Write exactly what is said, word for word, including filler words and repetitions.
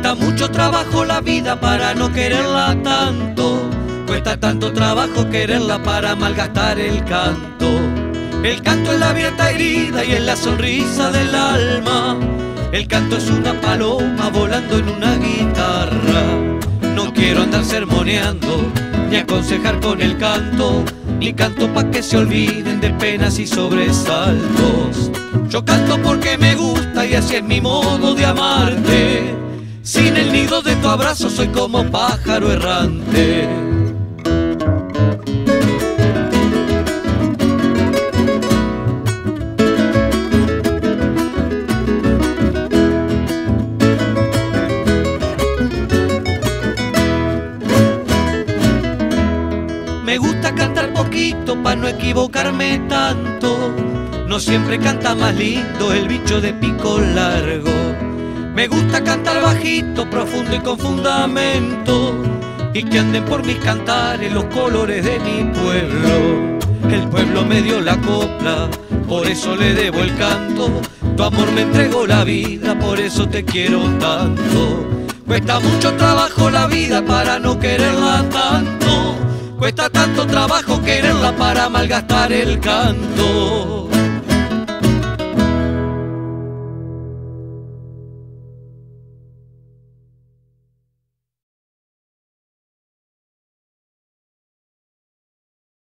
Cuesta mucho trabajo la vida para no quererla tanto. Cuesta tanto trabajo quererla para malgastar el canto. El canto es la abierta herida y es la sonrisa del alma. El canto es una paloma volando en una guitarra. No quiero andar sermoneando ni aconsejar con el canto, ni canto pa' que se olviden de penas y sobresaltos. Yo canto porque me gusta y así es mi modo de amarte. Sin el nido de tu abrazo soy como pájaro errante. Me gusta cantar poquito pa' no equivocarme tanto. No siempre canta más lindo el bicho de pico largo. Me gusta cantar bajito, profundo y con fundamento, y que anden por mis cantares los colores de mi pueblo. El pueblo me dio la copla, por eso le debo el canto. Tu amor me entregó la vida, por eso te quiero tanto. Cuesta mucho trabajo la vida para no quererla tanto. Cuesta tanto trabajo quererla para malgastar el canto.